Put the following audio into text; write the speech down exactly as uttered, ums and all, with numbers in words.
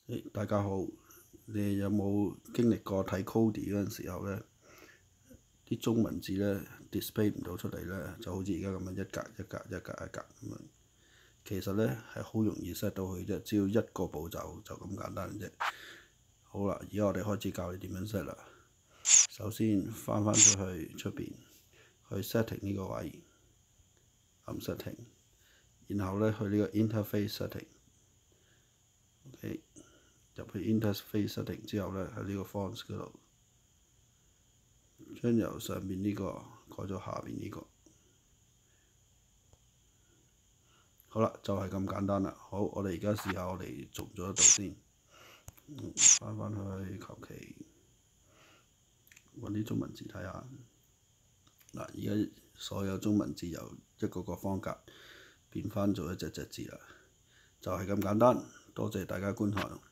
誒，大家好，你哋有冇經歷過睇 Cody 嗰陣時候呢？啲中文字呢 display 唔到出嚟呢，就好似而家咁樣一格一格一格一格咁樣。其實呢係好容易 set 到佢啫，只要一個步驟就咁簡單啫。好啦，而家我哋開始教你點樣 set 啦。首先翻返出去出邊，去 setting 呢個位，撳 setting，然後呢去呢個 interface setting。OK。入去 interface setting 之後呢，喺呢個 fonts 嗰度，將由上面呢個改咗下邊呢個。好啦，就係咁簡單啦。好，我哋而家試下我哋做唔做得到先。翻返去求其揾啲中文字睇下。嗱，而家所有中文字由一個個方格變翻做一隻隻字啦，就係咁簡單。多謝大家觀看。